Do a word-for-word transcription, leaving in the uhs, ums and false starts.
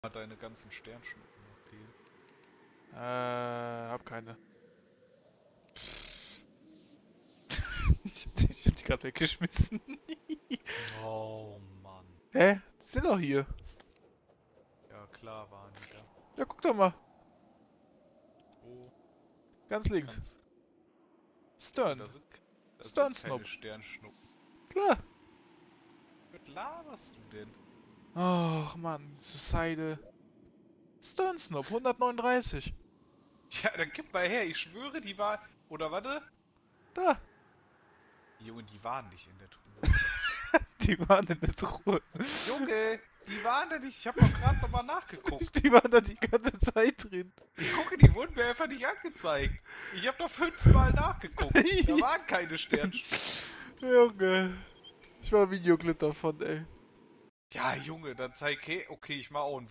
Hat deine ganzen Sternschnuppen noch fehlen. Äh, hab keine. ich hab die, ich hab die gerade weggeschmissen. Oh Mann. Hä? Die sind doch hier. Ja klar waren die da. Ja, guck doch mal. Oh, Ganz links. ganz. Stern. Da sind, da Stern sind keine Snob. Sternschnuppen. Klar. Was laberst du denn? Ach Mann, Seide. Stern Snob, hundertneununddreißig. Ja, dann gib mal her. Ich schwöre, die war... Oder warte. Da. Junge, die waren nicht in der Truhe. Die waren in der Truhe. Junge, die waren da nicht. Ich hab doch gerade nochmal nachgeguckt. Die waren da die ganze Zeit drin. Ich gucke, die wurden mir einfach nicht angezeigt. Ich hab doch fünfmal nachgeguckt. Da waren keine Sternschnuppen. Junge. Ich mach ein Videoclip davon, ey. Ja, Junge, dann zeig her. Okay, ich mach auch ein